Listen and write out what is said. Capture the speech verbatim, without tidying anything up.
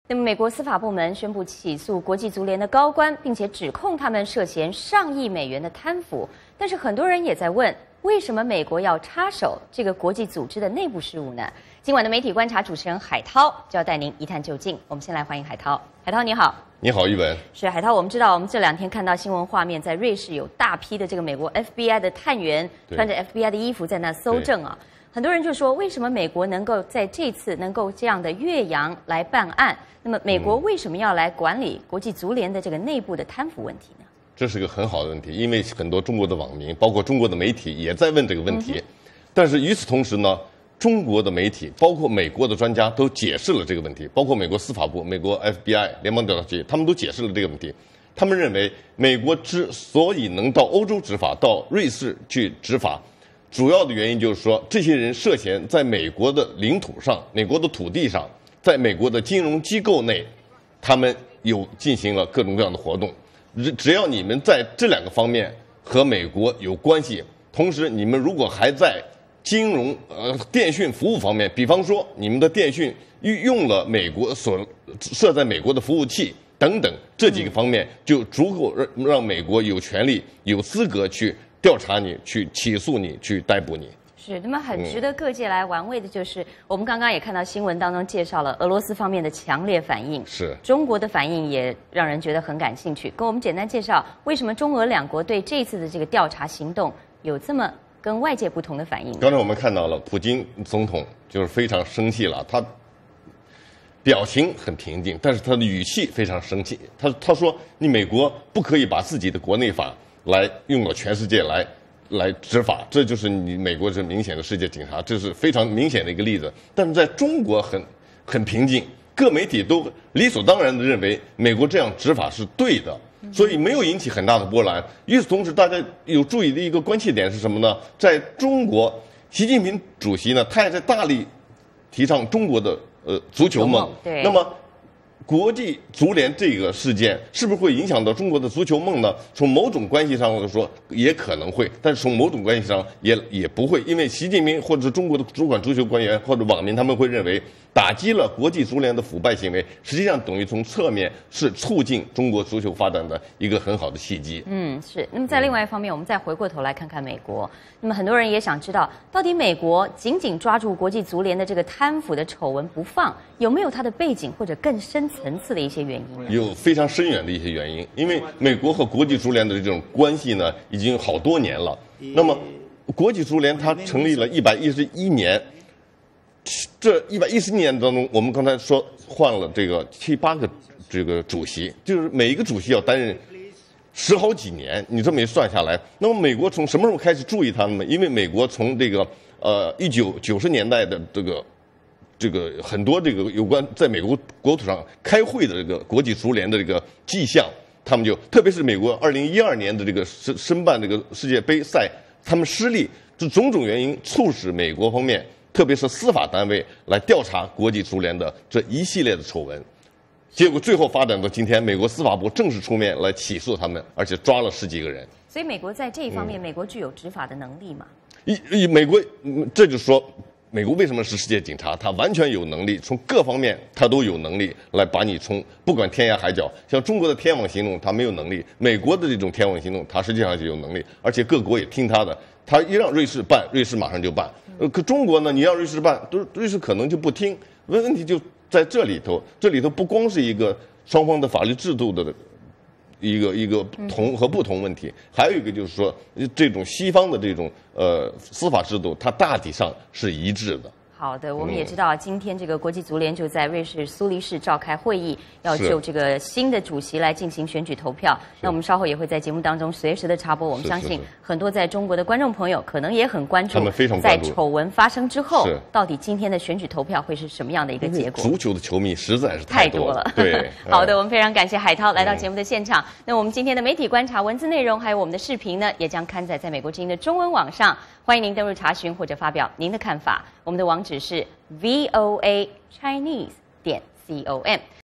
那么，美国司法部门宣布起诉国际足联的高官，并且指控他们涉嫌上亿美元的贪腐。但是，很多人也在问，为什么美国要插手这个国际组织的内部事务呢？今晚的媒体观察主持人海涛就要带您一探究竟。我们先来欢迎海涛。海涛，你好。 你好，玉文。 是海涛，我们知道，我们这两天看到新闻画面，在瑞士有大批的这个美国 F B I 的探员穿着 F B I 的衣服在那搜证啊。很多人就说，为什么美国能够在这次能够这样的越洋来办案？那么，美国为什么要来管理国际足联的这个内部的贪腐问题呢？ 这是个很好的问题，因为很多中国的网民，包括中国的媒体也在问这个问题。嗯、但是与此同时呢，中国的媒体，包括美国的专家都解释了这个问题，包括美国司法部、美国 F B I 联邦调查局，他们都解释了这个问题。他们认为，美国之所以能到欧洲执法，到瑞士去执法，主要的原因就是说，这些人涉嫌在美国的领土上、美国的土地上，在美国的金融机构内，他们有进行了各种各样的活动。只要你们在这两个方面和美国有关系，同时你们如果还在金融呃电讯服务方面，比方说你们的电讯用了美国所设在美国的服务器等等这几个方面，就足够让让美国有权利、有资格去调查你、去起诉你、去逮捕你。 是，那么很值得各界来玩味的就是，嗯、我们刚刚也看到新闻当中介绍了俄罗斯方面的强烈反应， 是中国的反应也让人觉得很感兴趣。跟我们简单介绍，为什么中俄两国对这次的这个调查行动有这么跟外界不同的反应？ 刚才我们看到了，普京总统就是非常生气了，他表情很平静，但是他的语气非常生气。他他说：“你美国不可以把自己的国内法来用到全世界来。”来执法，这就是你美国是明显的世界警察，这是非常明显的一个例子。但是在中国很很平静，各媒体都理所当然的认为美国这样执法是对的，所以没有引起很大的波澜。与此同时，大家有注意的一个关切点是什么呢？在中国，习近平主席呢，他也在大力提倡中国的呃足球梦。 对， 那么。国际足联这个事件是不是会影响到中国的足球梦呢？从某种关系上来说，也可能会，但是从某种关系上也也不会，因为习近平或者是中国的主管足球官员或者网民，他们会认为打击了国际足联的腐败行为，实际上等于从侧面是促进中国足球发展的一个很好的契机。 嗯，是。那么在另外一方面，我们再回过头来看看美国。那么很多人也想知道，到底美国紧紧抓住国际足联的这个贪腐的丑闻不放，有没有它的背景或者更深层次的一些原因？ 有非常深远的一些原因，因为美国和国际足联的这种关系呢，已经有好多年了。那么，国际足联它成立了一百一十一年，这一百一十年当中，我们刚才说换了这个七八个这个主席，就是每一个主席要担任十好几年，你这么一算下来，那么美国从什么时候开始注意他们呢？因为美国从这个呃一九九十年代的这个。这个很多这个有关在美国国土上开会的这个国际足联的这个迹象，他们就特别是美国二零一二年的这个申申办这个世界杯赛，他们失利，这种种原因促使美国方面，特别是司法单位来调查国际足联的这一系列的丑闻，结果最后发展到今天，美国司法部正式出面来起诉他们，而且抓了十几个人。 所以美国在这一方面，嗯、美国具有执法的能力吗？ 一一美国，这就是说。美国为什么是世界警察？他完全有能力，从各方面他都有能力来把你从不管天涯海角，像中国的天网行动他没有能力，美国的这种天网行动他实际上就有能力，而且各国也听他的，他一让瑞士办，瑞士马上就办。呃，可中国呢，你让瑞士办，都瑞士可能就不听。问题就在这里头，这里头不光是一个双方的法律制度的。一个一个同和不同问题，还有一个就是说，这种西方的这种呃司法制度，它大体上是一致的。 好的，我们也知道，今天这个国际足联就在瑞士苏黎世召开会议，要就这个新的主席来进行选举投票。那我们稍后也会在节目当中随时的插播。我们相信很多在中国的观众朋友可能也很关注， 他们非常关注在丑闻发生之后，到底今天的选举投票会是什么样的一个结果？ 足球的球迷实在是太多了。对， 好的，我们非常感谢海涛来到节目的现场。那我们今天的媒体观察文字内容还有我们的视频呢，也将刊载在美国之音的中文网上，欢迎您登入查询或者发表您的看法。我们的网址是 V O A Chinese 点 com。